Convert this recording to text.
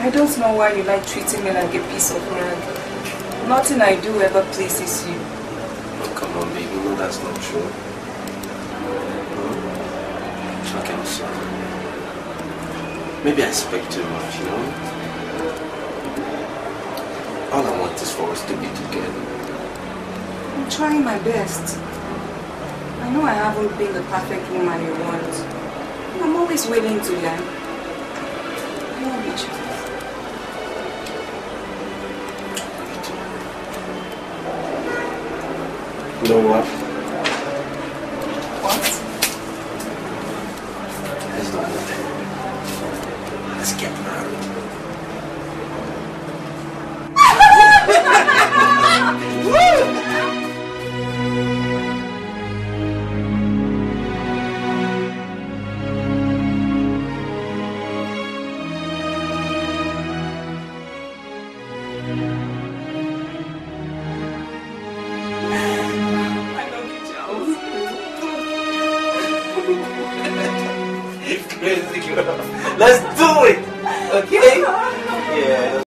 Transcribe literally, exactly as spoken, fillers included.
I don't know why you like treating me like a piece of rag. Nothing I do ever pleases you. Oh, come on, baby. No, that's not true. Hmm? Okay, I'm sorry. Maybe I expect too much, you know? All I want is for us to be together. I'm trying my best. I know I haven't been the perfect woman you want. I'm always willing to learn. I love you, Jesus. You know what? What? Let's do anything. Let's get married. Crazy girl. Let's do it! Okay? Yeah.